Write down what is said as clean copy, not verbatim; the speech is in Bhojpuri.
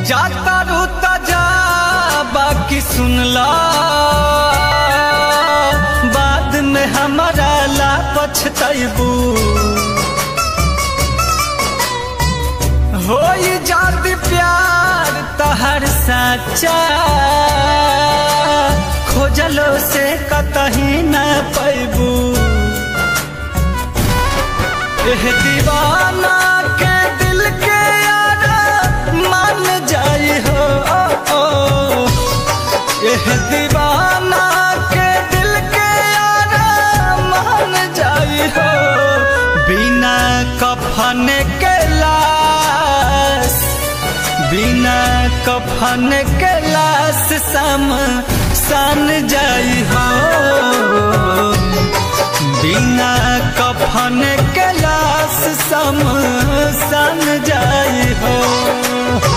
जाता रूता जा बाकी सुनला, बाद में हमारा ला पछतैबू। हो जाती प्यार तहर सच्चा, खोजलो से कतही न पैबू। एह दीवाना के दिल के यारा मान जाई हो, एह दीवाना के दिल के यारा मान जाई हो। बिना कफन के लाश, बिना कफन के लाश सान जाई हो। बिना कफन के लाश सान जाई हो।